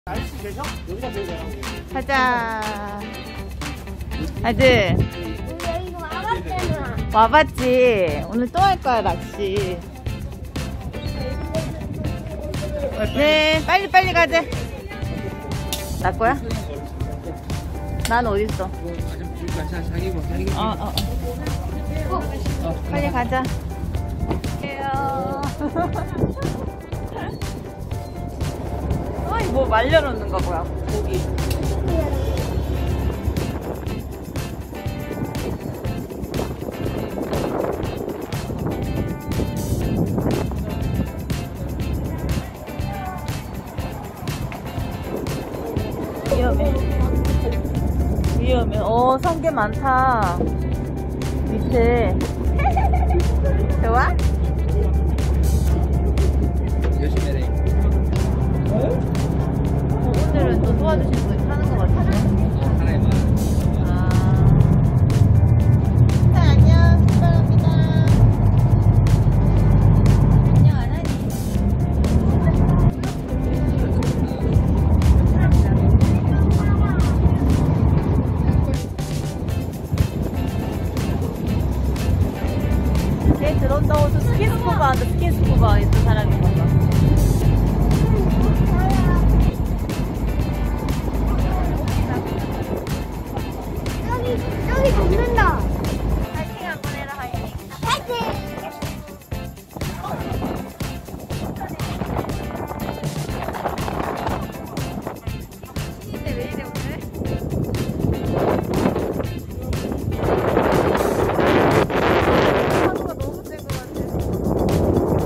날씨 계셔? 여기가 제일 잘하고. 가자. 아들. 여기 와봤잖아. 와봤지. 오늘 또 할 거야 낚시. 네, 빨리 가자. 나 거야? 난 어디 있어? 빨리 가자. 아이 뭐 말려놓는 거 뭐야? 고기. 위험해. 성게 많다. 밑에. 좋아? 열심히 해. 오늘은 또 도와주신 분이 사는 것 같아. 하나에 만 원. 안녕. 축하합니다. 안녕 안 하니? 걔 들어온다고 해서 스킨스쿠버 하는데 스킨스쿠버 있는 사람인 건가? 저기 죽는다. 파이팅 한번 해라 하이팅. 파이팅! 근데 왜 이래 오늘? 파도가 너무 셀 것 같아.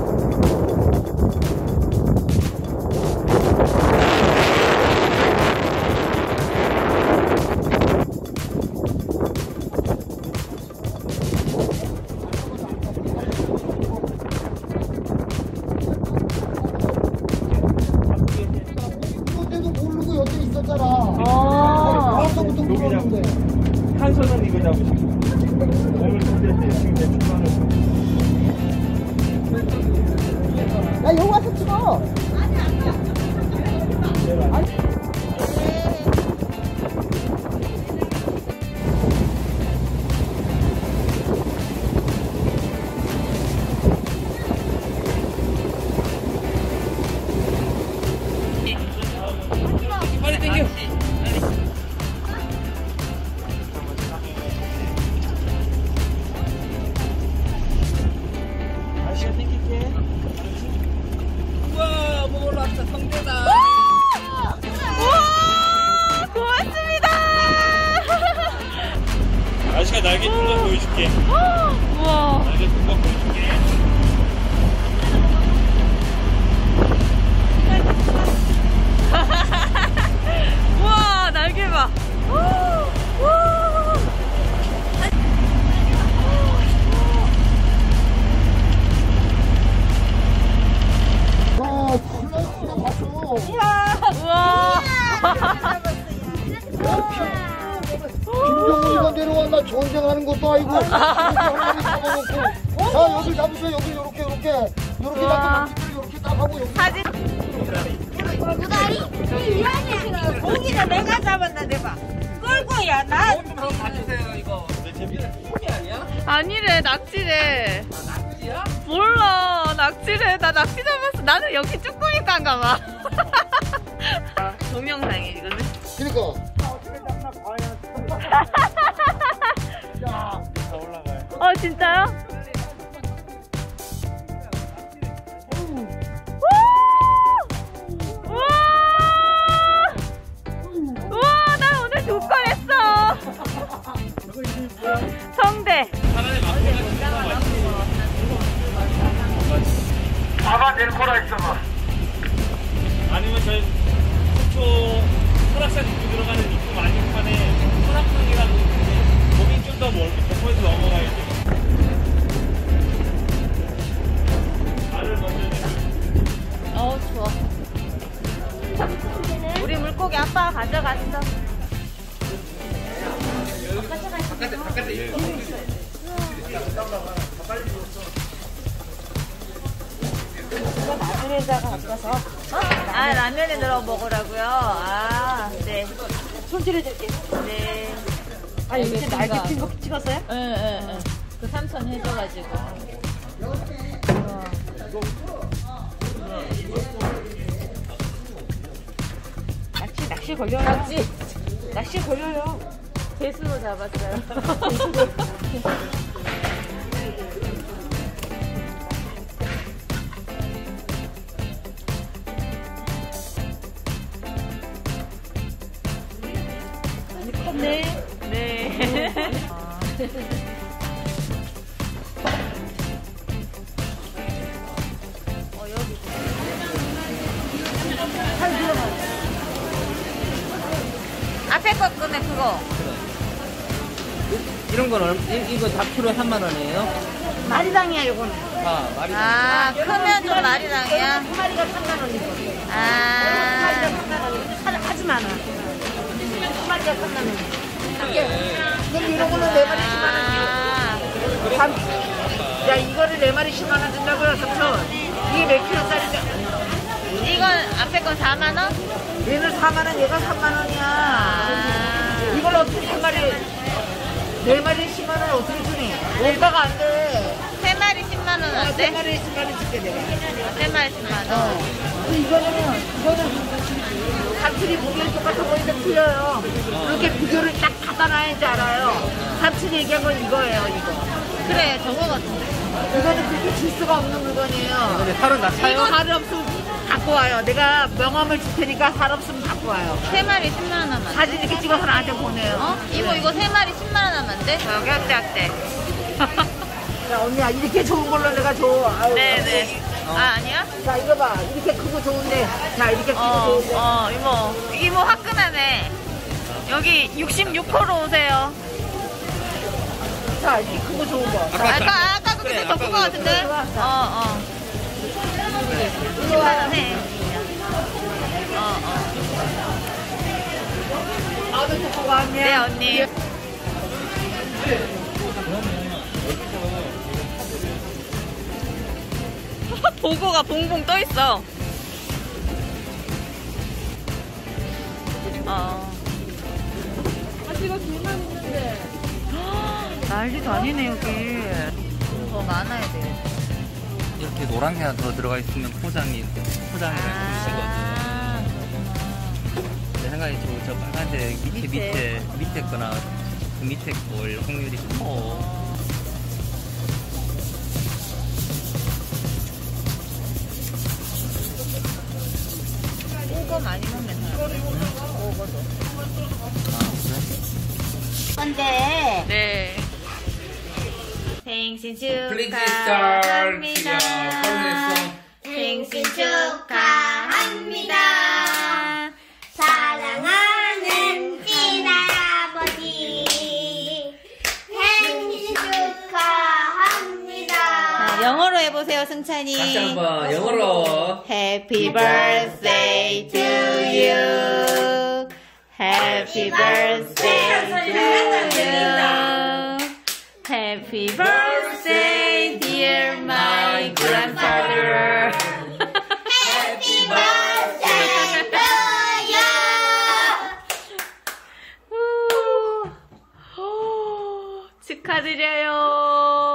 그때도 모르고 여기 있었잖아. 벌써부터 물었는데. 한 손은 이거 잡으시고 몸을 흔들 때 지금 대충 하는. 야, 여기 와서 찍어. 빨리 당겨. 아시가 당길게. 우와, 뭐 올라왔다. 성대다. 우와! 고맙습니다! 아저씨가 날개 큰 거 보여줄게. 우와! 날개 큰 거 보여줄게. 우와, 날개 봐! 우와! 야, 플라스틱 봤어. 우와! 김정은이가 내려왔나 전쟁하는 것도 아니고. 할머니 잡아놓고. 자, 여기 잡으세요. 여기 요렇게 우와. 잡고 요렇게 딱 하고 여기. 사진. 무다리? 이상해. 고기는 내가 잡았는데 봐. 끌고야 나. 한번 봐주세요, 이거. 내 재미는 이 아니야? 아니래, 낙지래. 낙지야? 몰라, 낙지래. 나 낙지 잡았어. 나는 여기 쭈꾸미가인가 봐. 동영상이 이거는. 그러니까. 야, 더 올라가요. 진짜요? 우와! 우와, 나 오늘 두 건 했어. 성대. 하나에 맞고 잡아낼 거라 있어봐. 아니면 저희 속초 설악산 입구 들어가는 입구 안쪽판에 설악산이라고 있는데 거긴 좀 더 멀게 덕포에서 넘어가야 돼. 말을 먼저 좋아. 우리 물고기 아빠가 가져갔어. 바깥에 있어. 마늘에다가 바꿔서 아, 라면에 넣어 먹으라고요? 아, 네. 손질해줄게. 네. 아, 이제 날개 핀 거 찍었어요? 응. 그 삼촌 해줘가지고. 낚시 걸려요. 낚시 걸려요. 배수로 잡았어요. 네. 네. 여기. 앞에 거 끄네, 그거. 이런 거는 이거 다 키로에 3만 원이에요? 마리당이야, 이거는. 아, 말이 아, 크면 좀 마리랑이야? 한 마리가 3만 원이고. 아. 3만 원. 하지 마나. 한 마리가 3만 원. 그럼 이런 거는 4마리 10만 원이요. 아. 야, 이거를 4마리 10만 원 준다고요, 삼촌. 이게 몇 킬로짜리죠? 이건 앞에 건 4만원? 얘는 4만 원, 얘가 3만 원이야. 아. 이걸 어떻게 3마리, 4마리 10만 원 어떻게 주니? 원가가 안 돼. 3마리 10만원 안 돼? 3마리 10만 원 줄게, 내가. 3마리 10만원. 근데 이거는 삼촌이 보기엔 똑같아 보이는데 틀려요. 이렇게 비교를 딱 갖다놔야지 알아요. 삼촌이 얘기한 건 이거예요, 이거. 그래, 저거 같은데. 이거는 그렇게 질 수가 없는 물건이에요. 근데 살은 다 차요? 이거 살 없으면 갖고 와요. 내가 명함을 줄 테니까 살 없으면 갖고 와요. 3마리 10만원 하면 안 돼? 사진 이렇게 찍어서 나한테 보내요. 어? 이모 이거 3마리 10만원 하면 안 돼? 여기 학대. 야, 언니야, 이렇게 좋은 걸로 내가 줘. 아유. 네네. 아, 아니야? 자, 이거 봐. 이렇게 크고 좋은데. 자, 이렇게 크고 좋은데. 이모 화끈하네. 여기 66호로 오세요. 자, 이렇게 크고 좋은 거. 아까 그게 더 큰 거 같은데? 어. 10만원 해. 나도 좋고 가, 언니야. 네, 언니. 보고가 봉봉 떠 있어. 아직은 둘만 있는데. 난리도 아니네 여기. 더 많아야 돼. 이렇게 노란 게 하나 더 들어가 있으면 포장이랑 비슷거든. 내 생각에 저 빨간색 밑에 거나 그 밑에 걸 확률이 커. 오거 많이 먹는 사람. 오거도. 근데 네. 생신 Please 축하합니다. start. 생신 축하합니다. 사랑하는 찐아버지 생신 축하합니다. 자, 영어로 해보세요, 승찬이. 다시 한번 영어로. Happy birthday to you. Happy birthday to you. Happy birthday, dear my grandfather. Happy birthday to you. 축하드려요.